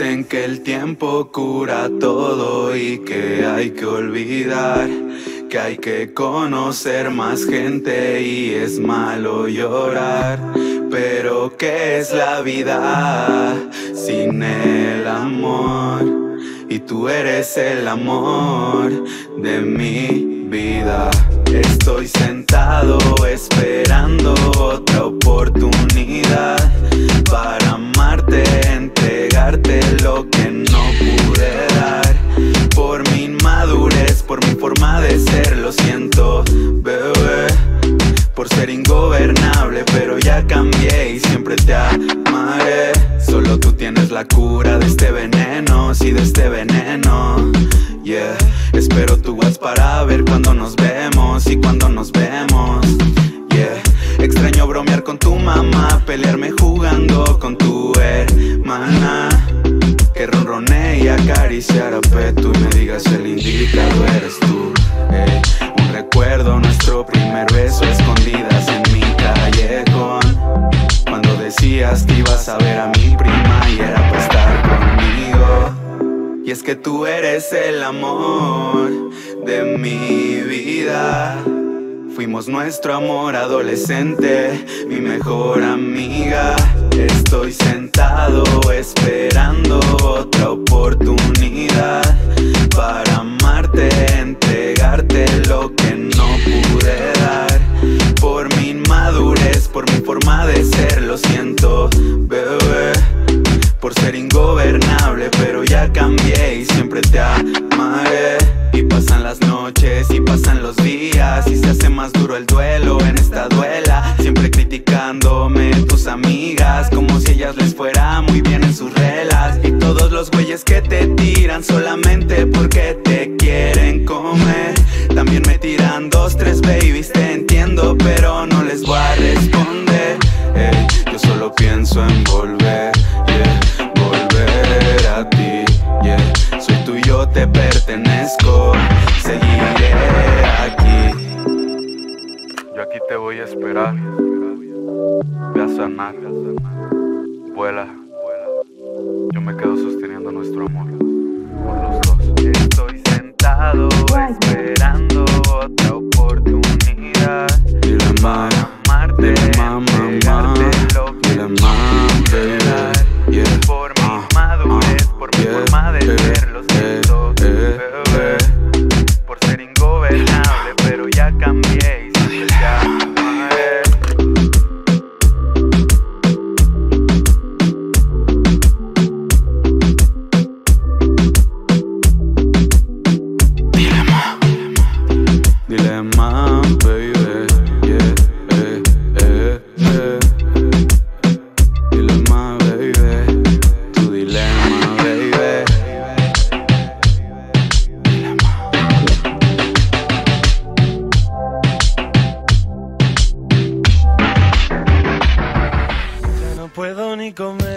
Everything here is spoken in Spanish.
Dicen que el tiempo cura todo y que hay que olvidar, que hay que conocer más gente y es malo llorar. Pero ¿qué es la vida sin el amor? Y tú eres el amor de mi vida. Estoy sentado esperando otra oportunidad para amarte, entregarte lo que no pude dar. Por mi inmadurez, por mi forma de ser, lo siento, bebé. Por ser ingobernable, pero ya cambié y siempre te amaré. Solo tú tienes la cura de este veneno, sí, de este veneno, yeah. Espero tu WhatsApp para ver cuando nos vemos y cuando nos vemos, yeah. Extraño bromear con tu mamá, pelearme jugando con tu hermana, que ronronee y acariciar a Petu y me digas si el indicado eres tú, hey. Un recuerdo, nuestro primer beso, escondidas en mi callejón, cuando decías que ibas a ver a mi prima y era para estar conmigo. Y es que tú eres el amor de mi vida. Fuimos nuestro amor adolescente, mi mejor amiga. Estoy sentado esperando otra oportunidad para amarte, entregarte lo que no pude dar. Por mi inmadurez, por mi forma de ser, lo siento, bebé. Por ser ingobernable, pero ya cambié y siempre te amaré. Y pasan las noches y pasan los días y se hace más duro el duelo en esta duela. Siempre criticándome tus amigas, como si ellas les fuera muy bien en sus relas. Y todos los güeyes que te tiran solamente porque te quieren comer, también me tiran 2, 3 babies, te entiendo, pero no les voy a responder. Hey, yo solo pienso en volver, yeah, volver a ti, yeah. Soy tuyo, te pertenezco, seguiré aquí. Yo aquí te voy a esperar. Ve a sanar, vuela. Yo me quedo sosteniendo nuestro amor por los dos. Estoy sentado esperando otra oportunidad. Dile mamá, amarte, entregarte lo que no pude dar. Por mi madurez, por mi forma de ser, lo siento, bebé. Por ser ingobernable, pero ya cambié y siempre te amaré. Dile más, baby, yeah, Dile más, baby, tu dilema, baby. Dile más. Ya no puedo ni comer.